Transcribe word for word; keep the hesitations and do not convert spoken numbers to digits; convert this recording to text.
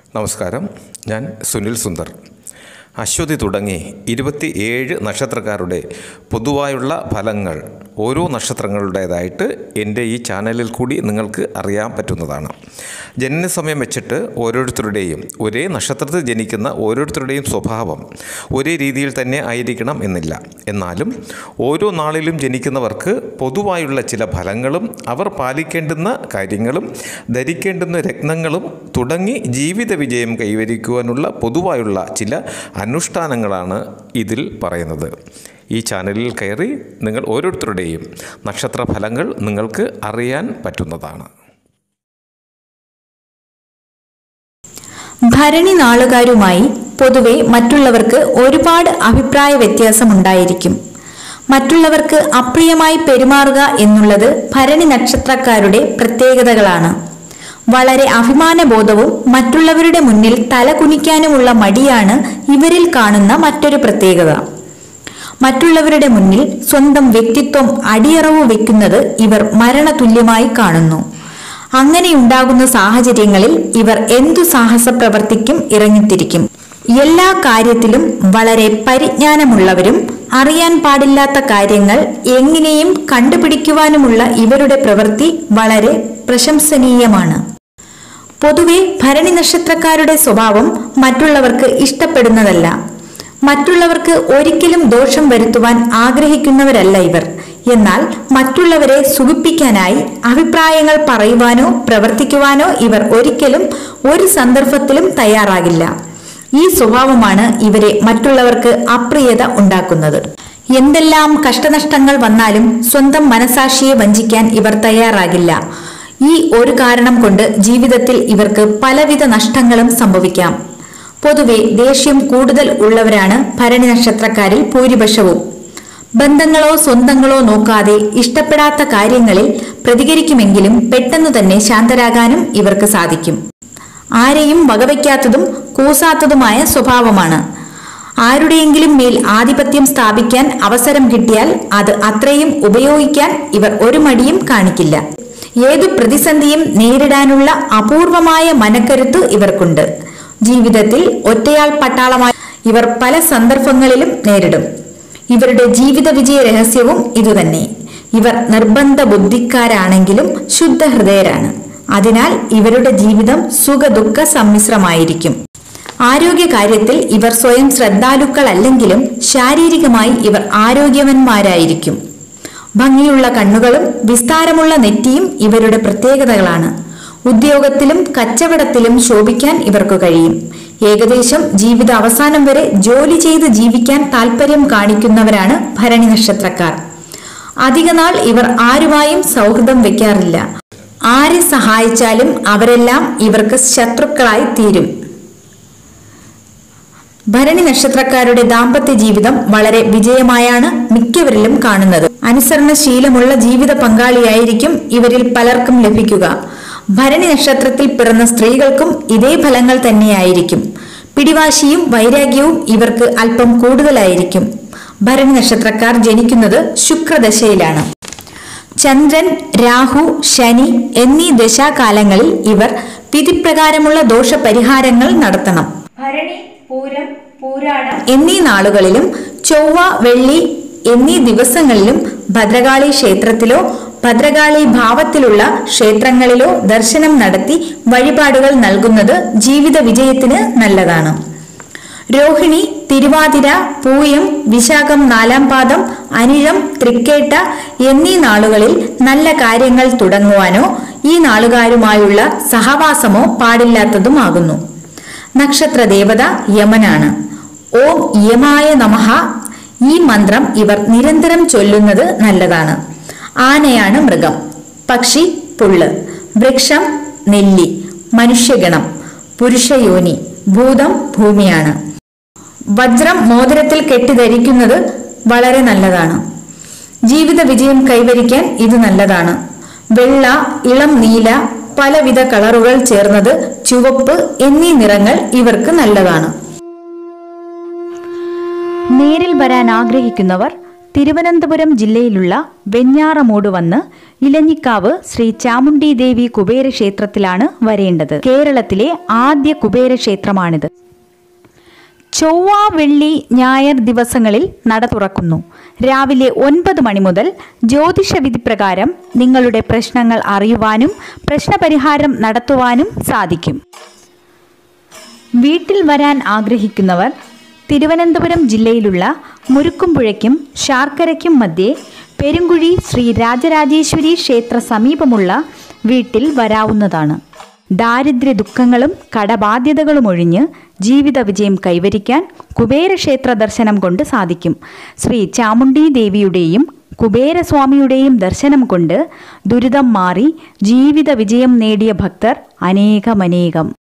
നമസ്കാരം, ഞാൻ സുനിൽ സുന്ദർ. അശ്വതി തുടങ്ങി ഇരുപത്തി ഏഴ് നക്ഷത്രക്കാരുടെ പൊതുവായുള്ള ഫലങ്ങൾ ഓരോ നക്ഷത്രങ്ങളുടേതായിട്ട് എൻ്റെ ഈ ചാനലിൽ കൂടി നിങ്ങൾക്ക് അറിയാൻ പറ്റുന്നതാണ്. ജനനസമയം വെച്ചിട്ട് ഓരോരുത്തരുടെയും ഒരേ നക്ഷത്രത്തിൽ ജനിക്കുന്ന ഓരോരുത്തരുടെയും സ്വഭാവം ഒരേ രീതിയിൽ തന്നെ ആയിരിക്കണം എന്നില്ല. എന്നാലും ഓരോ നാളിലും ജനിക്കുന്നവർക്ക് പൊതുവായുള്ള ചില ഫലങ്ങളും അവർ പാലിക്കേണ്ടുന്ന കാര്യങ്ങളും ധരിക്കേണ്ടുന്ന രത്നങ്ങളും തുടങ്ങി ജീവിത വിജയം കൈവരിക്കുവാനുള്ള പൊതുവായുള്ള ചില അനുഷ്ഠാനങ്ങളാണ് ഇതിൽ പറയുന്നത്. ഈ ചാനലിൽ കയറി നിങ്ങൾ ഓരോരുത്തരുടെയും നക്ഷത്ര ഫലങ്ങൾ നിങ്ങൾക്ക് അറിയാൻ പറ്റുന്നതാണ്. ഭരണി നാളുകാരുമായി പൊതുവെ മറ്റുള്ളവർക്ക് ഒരുപാട് അഭിപ്രായ വ്യത്യാസമുണ്ടായിരിക്കും. മറ്റുള്ളവർക്ക് അപ്രിയമായി പെരുമാറുക എന്നുള്ളത് ഭരണി നക്ഷത്രക്കാരുടെ പ്രത്യേകതകളാണ്. വളരെ അഭിമാനബോധവും മറ്റുള്ളവരുടെ മുന്നിൽ തല കുനിക്കാനുമുള്ള മടിയാണ് ഇവരിൽ കാണുന്ന മറ്റൊരു പ്രത്യേകത. മറ്റുള്ളവരുടെ മുന്നിൽ സ്വന്തം വ്യക്തിത്വം അടിയറവ് വെക്കുന്നത് ഇവർ മരണതുല്യമായി കാണുന്നു. അങ്ങനെയുണ്ടാകുന്ന സാഹചര്യങ്ങളിൽ ഇവർ എന്തു സാഹസ പ്രവർത്തിക്കും ഇറങ്ങിത്തിരിക്കും. എല്ലാ കാര്യത്തിലും വളരെ പരിജ്ഞാനമുള്ളവരും അറിയാൻ പാടില്ലാത്ത കാര്യങ്ങൾ എങ്ങനെയും കണ്ടുപിടിക്കുവാനുമുള്ള ഇവരുടെ പ്രവൃത്തി വളരെ പ്രശംസനീയമാണ്. പൊതുവെ ഭരണി നക്ഷത്രക്കാരുടെ സ്വഭാവം മറ്റുള്ളവർക്ക് ഇഷ്ടപ്പെടുന്നതല്ല. മറ്റുള്ളവർക്ക് ഒരിക്കലും ദോഷം വരുത്തുവാൻ ആഗ്രഹിക്കുന്നവരല്ല ഇവർ. എന്നാൽ മറ്റുള്ളവരെ സുഖിപ്പിക്കാനായി അഭിപ്രായങ്ങൾ പറയുവാനോ പ്രവർത്തിക്കുവാനോ ഇവർ ഒരിക്കലും ഒരു സന്ദർഭത്തിലും തയ്യാറാകില്ല. ഈ സ്വഭാവമാണ് ഇവരെ മറ്റുള്ളവർക്ക് അപ്രിയത ഉണ്ടാക്കുന്നത്. എന്തെല്ലാം കഷ്ടനഷ്ടങ്ങൾ വന്നാലും സ്വന്തം മനസാക്ഷിയെ വഞ്ചിക്കാൻ ഇവർ തയ്യാറാകില്ല. ഈ ഒരു കാരണം കൊണ്ട് ജീവിതത്തിൽ ഇവർക്ക് പലവിധ നഷ്ടങ്ങളും സംഭവിക്കാം. പൊതുവെ ദേഷ്യം കൂടുതൽ ഉള്ളവരാണ് ഭരണി നക്ഷത്രക്കാരിൽ ഭൂരിപക്ഷവും. ബന്ധങ്ങളോ സ്വന്തങ്ങളോ നോക്കാതെ ഇഷ്ടപ്പെടാത്ത കാര്യങ്ങളിൽ പ്രതികരിക്കുമെങ്കിലും പെട്ടെന്ന് തന്നെ ശാന്തരാകാനും ഇവർക്ക് സാധിക്കും. ആരെയും വകവയ്ക്കാത്തതും കൂസാത്തതുമായ സ്വഭാവമാണ്. ആരുടെയെങ്കിലും മേൽ ആധിപത്യം സ്ഥാപിക്കാൻ അവസരം കിട്ടിയാൽ അത് അത്രയും ഉപയോഗിക്കാൻ ഇവർ ഒരു മടിയും കാണിക്കില്ല. ഏതു പ്രതിസന്ധിയും നേരിടാനുള്ള അപൂർവമായ മനക്കരുത്ത് ഇവർക്കുണ്ട്. ജീവിതത്തിൽ ഒറ്റയാൾ പട്ടാളമായി ഇവർ പല സന്ദർഭങ്ങളിലും നേരിടും. ഇവരുടെ ജീവിത വിജയ രഹസ്യവും ഇതുതന്നെ. ഇവർ നിർബന്ധ ബുദ്ധിക്കാരാണെങ്കിലും ശുദ്ധ ഹൃദയരാണ്. അതിനാൽ ഇവരുടെ ജീവിതം സുഖ ദുഃഖ സമ്മിശ്രമായിരിക്കും. ആരോഗ്യ കാര്യത്തിൽ ഇവർ സ്വയം ശ്രദ്ധാലുക്കളല്ലെങ്കിലും ശാരീരികമായി ഇവർ ആരോഗ്യവന്മാരായിരിക്കും. ഭംഗിയുള്ള കണ്ണുകളും വിസ്താരമുള്ള നെറ്റിയും ഇവരുടെ പ്രത്യേകതകളാണ്. ഉദ്യോഗത്തിലും കച്ചവടത്തിലും ശോഭിക്കാൻ ഇവർക്ക് കഴിയും. ഏകദേശം ജീവിത അവസാനം വരെ ജോലി ചെയ്ത് ജീവിക്കാൻ താല്പര്യം കാണിക്കുന്നവരാണ് ഭരണി നക്ഷത്രക്കാർ. അധികനാൾ ഇവർ ആരുമായും സൗഹൃദം വെക്കാറില്ല. ആരെ സഹായിച്ചാലും അവരെല്ലാം ഇവർക്ക് ശത്രുക്കളായി തീരും. ഭരണി നക്ഷത്രക്കാരുടെ ദാമ്പത്യ ജീവിതം വളരെ വിജയമായാണ് മിക്കവരിലും കാണുന്നത്. അനുസരണശീലമുള്ള ജീവിത പങ്കാളിയായിരിക്കും ഇവരിൽ പലർക്കും ലഭിക്കുക. ഭരണി നക്ഷത്രത്തിൽ പിറന്ന സ്ത്രീകൾക്കും ഇതേ ഫലങ്ങൾ തന്നെയായിരിക്കും. പിടിവാശിയും വൈരാഗ്യവും ഇവർക്ക് അല്പം കൂടുതലായിരിക്കും. ഭരണി നക്ഷത്രക്കാർ ജനിക്കുന്നത് ശുക്രദശയിലാണ്. ചന്ദ്രൻ, രാഹു, ശനി എന്നീ ദശാകാലങ്ങളിൽ ഇവർ വിധിപ്രകാരമുള്ള ദോഷപരിഹാരങ്ങൾ നടത്തണം. ഭരണി, പൂരം, പൂരാടം എന്നീ നാളുകളിലും ചൊവ്വ, വെള്ളി എന്നീ ദിവസങ്ങളിലും ഭദ്രകാളി ക്ഷേത്രത്തിലോ ഭദ്രകാളി ഭാവത്തിലുള്ള ക്ഷേത്രങ്ങളിലോ ദർശനം നടത്തി വഴിപാടുകൾ നൽകുന്നത് ജീവിത വിജയത്തിന് നല്ലതാണ്. രോഹിണി, തിരുവാതിര, പൂയം, വിശാഖം നാലാം പാദം, അനിഴം, തൃക്കേട്ട എന്നീ നാളുകളിൽ നല്ല കാര്യങ്ങൾ തുടങ്ങുവാനോ ഈ നാളുകാരുമായുള്ള സഹവാസമോ പാടില്ലാത്തതുമാകുന്നു. നക്ഷത്ര ദേവത യമനാണ്. ഓം യമായ നമഃ. ഈ മന്ത്രം ഇവർ നിരന്തരം ചൊല്ലുന്നത് നല്ലതാണ്. ആനയാണ് മൃഗം, പക്ഷി പുല്ല്, വൃക്ഷം നെല്ലി, മനുഷ്യഗണം പുരുഷയോനി, ഭൂതം ഭൂമിയാണ്. വജ്രം മോതിരത്തിൽ കെട്ടിധരിക്കുന്നത് വളരെ നല്ലതാണ്. ജീവിത വിജയം കൈവരിക്കാൻ ഇത് നല്ലതാണ്. വെള്ള, ഇളം നീല, പലവിധ കളറുകൾ ചേർന്നത്, ചുവപ്പ് എന്നീ നിറങ്ങൾ ഇവർക്ക് നല്ലതാണ്. നേരിൽ വരാൻ ആഗ്രഹിക്കുന്നവർ തിരുവനന്തപുരം ജില്ലയിലുള്ള വെഞ്ഞാറമൂട് വന്ന് ഇലഞ്ഞിക്കാവ് ശ്രീ ചാമുണ്ഡി ദേവി കുബേരക്ഷേത്രത്തിലാണ് വരേണ്ടത്. കേരളത്തിലെ ആദ്യ കുബേരക്ഷേത്രമാണിത്. ചൊവ്വ, വെള്ളി, ഞായർ ദിവസങ്ങളിൽ നട തുറക്കുന്നു. രാവിലെ ഒൻപത് മണി മുതൽ ജ്യോതിഷ വിധി പ്രകാരം നിങ്ങളുടെ പ്രശ്നങ്ങൾ അറിയുവാനും പ്രശ്നപരിഹാരം നടത്തുവാനും സാധിക്കും. വീട്ടിൽ വരാൻ ആഗ്രഹിക്കുന്നവർ തിരുവനന്തപുരം ജില്ലയിലുള്ള മുരുക്കുംപുഴയ്ക്കും ശാർക്കരയ്ക്കും മധ്യേ പെരുങ്കുഴി ശ്രീ രാജരാജേശ്വരി ക്ഷേത്ര സമീപമുള്ള വീട്ടിൽ വരാവുന്നതാണ്. ദാരിദ്ര്യ ദുഃഖങ്ങളും കടബാധ്യതകളും ഒഴിഞ്ഞ് ജീവിത വിജയം കൈവരിക്കാൻ കുബേരക്ഷേത്ര ദർശനം കൊണ്ട് സാധിക്കും. ശ്രീ ചാമുണ്ഡി ദേവിയുടെയും കുബേരസ്വാമിയുടെയും ദർശനം കൊണ്ട് ദുരിതം മാറി ജീവിത വിജയം നേടിയ ഭക്തർ അനേകമനേകം.